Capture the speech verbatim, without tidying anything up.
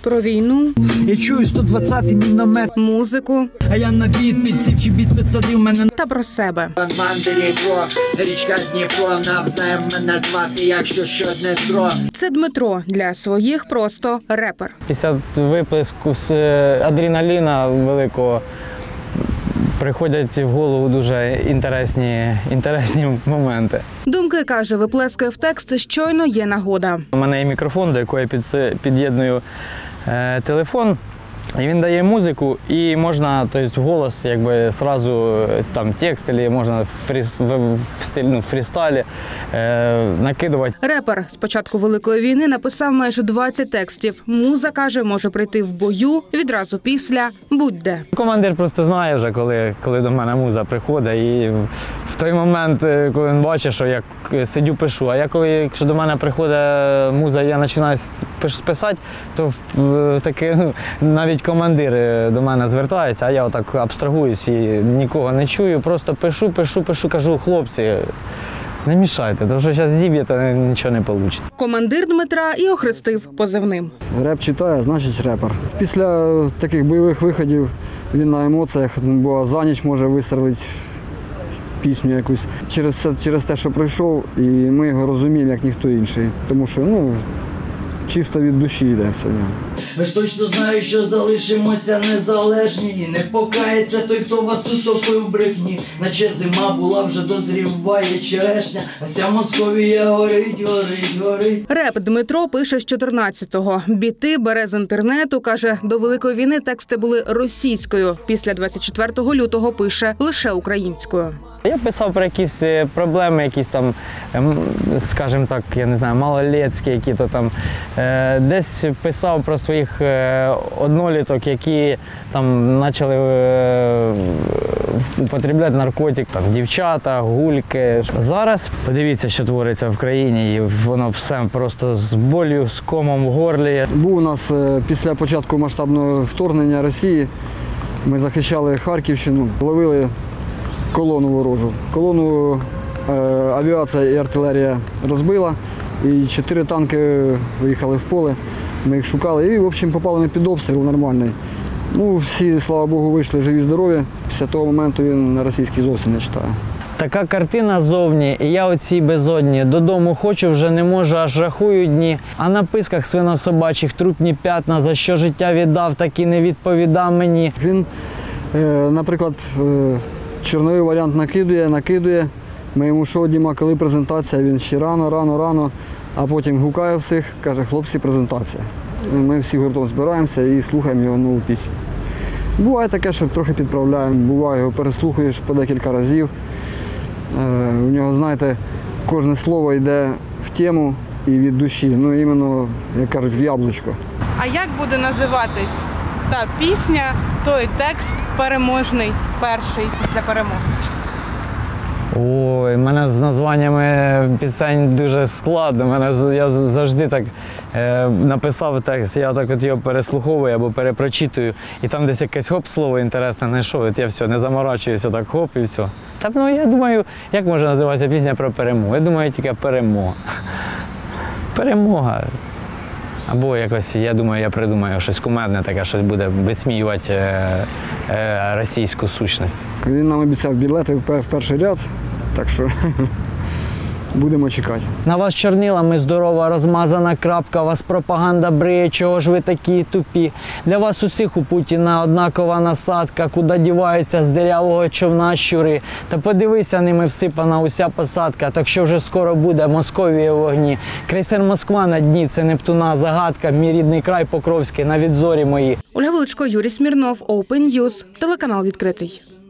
Про війну. Я чую сто двадцятий міномет. Музику. А я на біт підсів чи біт підсадив мене. Та про себе. Мандрівко, річка Дніпро, навзаєм мене звати, якщо що Дмитро. Це Дмитро. Для своїх просто репер. Після виплеску з адреналіна великого приходять в голову дуже інтересні, інтересні моменти. Думки, каже, виплескує в текст, щойно є нагода. У мене є мікрофон, до якого я під'єдную е, телефон, і він дає музику, і можна, тобто, голос, якби, сразу, там, текст, або можна в, фріз, в, в, стиль, ну, в фрістайлі е, накидувати. Репер з початку Великої війни написав майже двадцять текстів. Муза, каже, може прийти в бою відразу після будь-де. Командир просто знає вже, коли, коли до мене муза приходить, і в той момент, коли він бачить, що я сидю, пишу, а я коли, якщо до мене приходить муза, і я починаю писати, то таке, ну, навіть командир до мене звертається, а я отак абстрагуюсь і нікого не чую, просто пишу, пишу, пишу, кажу, хлопці, не мішайте, тому що зараз зіб'єте, нічого не вийде. Командир Дмитра і охрестив позивним. Реп читає, значить репер. Після таких бойових виходів він на емоціях, бо за ніч може вистрелити пісню якусь. Через це, через те, що пройшов, і ми його розуміємо, як ніхто інший. Тому що, ну, чисто від душі йде все. Ви ж точно знаєте, що залишимося незалежні. І не покається той, хто вас утопив в брехні. Наче зима була, вже дозріває черешня. А вся Московія горить, горить, горить. Реп Дмитро пише з чотирнадцятого. Біти бере з інтернету, каже, до Великої війни тексти були російською. Після двадцять четвертого лютого пише лише українською. Я писав про якісь проблеми, якісь там, скажімо так, я не знаю, малолетські, які то там. Десь писав про своїх одноліток, які там почали употребляти наркотик, там дівчата, гульки. Зараз подивіться, що твориться в країні, і воно все просто з болю, з комом в горлі. Був у нас після початку масштабного вторгнення Росії, ми захищали Харківщину, ловили колону ворожу. Колону е, авіація і артилерія розбила, і чотири танки виїхали в поле, ми їх шукали і, в общем, попали ми під обстріл нормальний. Ну, всі, слава Богу, вийшли живі-здорові. Після того моменту він на російській зовсім не читає. Така картина зовні, і я у цій безодні. Додому хочу, вже не можу, аж рахую дні. А на писках свинособачих трупні п'ятна, за що життя віддав, так і не відповідав мені. Він, е, наприклад, е, чорновий варіант накидує, накидує. Ми йому що, Діма, коли презентація? Він ще рано, рано, рано, а потім гукає всіх, каже, хлопці, презентація. Ми всі гуртом збираємося і слухаємо його нову пісню. Буває таке, що трохи підправляємо, буває, його переслухаєш по декілька разів. У нього, знаєте, кожне слово йде в тему і від душі, ну іменно, як кажуть, в яблучко. А як буде називатись та пісня, той текст переможний, перший після перемоги? Ой, в мене з названнями пісень дуже складно. Мене, я завжди так е, написав текст, я так от його переслуховую або перепрочитую, і там десь якесь хоп, слово інтересне знайшов, от я все, не заморачуюся, так хоп і все. Та, ну, я думаю, як може називатися пісня про перемогу? Я думаю, тільки перемога. Перемога. Або якось, я думаю, я придумаю щось кумедне таке, щось буде висміювати е, е, російську сущність. Він нам обіцяв білети в перший ряд, так що будемо чекати. На вас чорнилами здорова розмазана крапка, вас пропаганда бриє, чого ж ви такі тупі. Для вас усіх у Путіна однакова насадка, куди діваються з дирявого човна щури. Та подивися, ними всипана уся посадка, так що вже скоро буде Московія в вогні. Крейсер Москва на дні, це Нептуна загадка, мій рідний край Покровський на відзорі мої. Ольга Величко, Юрій Смірнов, Open News, телеканал відкритий.